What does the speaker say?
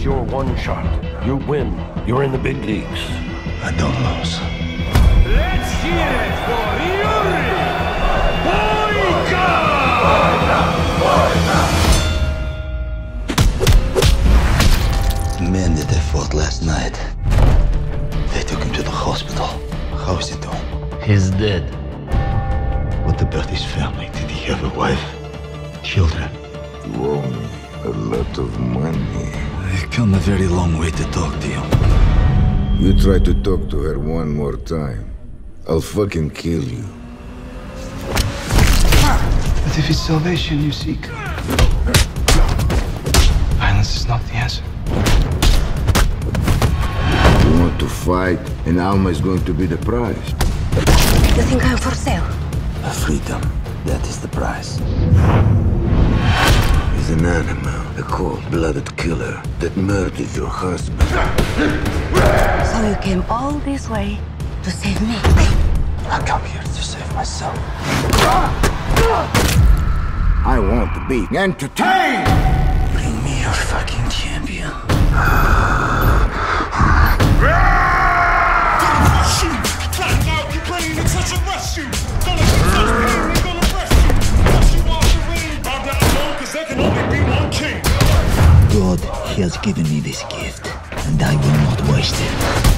is your one shot. You win. You're in the big leagues. I don't lose. Let's hear it for Yuri Boyka! The man that I fought last night, they took him to the hospital. How is he doing? He's dead. What about his family? Did he have a wife? Children? You owe me a lot of money. I've come a very long way to talk to you. You try to talk to her one more time, I'll fucking kill you. But if it's salvation you seek, violence is not the answer. You want to fight, and Alma is going to be the prize. You think I'm for sale? Freedom, that is the price. He's an animal, a cold-blooded killer that murdered your husband. So you came all this way to save me? I come here to save myself. I want to be entertained! Bring me your fucking champion. God has given me this gift, and I will not waste it.